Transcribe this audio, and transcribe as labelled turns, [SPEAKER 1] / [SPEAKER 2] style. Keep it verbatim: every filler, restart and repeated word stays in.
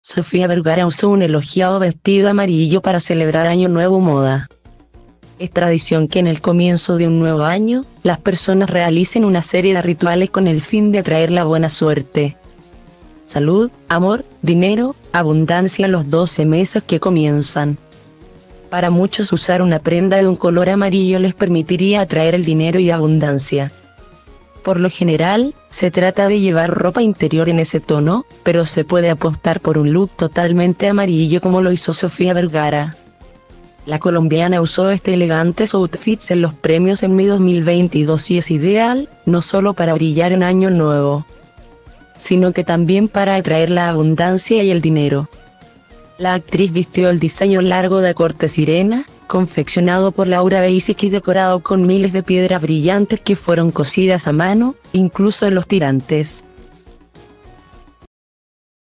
[SPEAKER 1] Sofía Vergara usó un elogiado vestido amarillo para celebrar Año Nuevo Moda. Es tradición que en el comienzo de un nuevo año, las personas realicen una serie de rituales con el fin de atraer la buena suerte, salud, amor, dinero, abundancia en los doce meses que comienzan. Para muchos usar una prenda de un color amarillo les permitiría atraer el dinero y abundancia. Por lo general, se trata de llevar ropa interior en ese tono, pero se puede apostar por un look totalmente amarillo como lo hizo Sofía Vergara. La colombiana usó este elegante outfit en los premios Emmy dos mil veintidós y es ideal, no solo para brillar en Año Nuevo, sino que también para atraer la abundancia y el dinero. La actriz vistió el diseño largo de corte sirena, confeccionado por Laura Basic y decorado con miles de piedras brillantes que fueron cosidas a mano, incluso en los tirantes.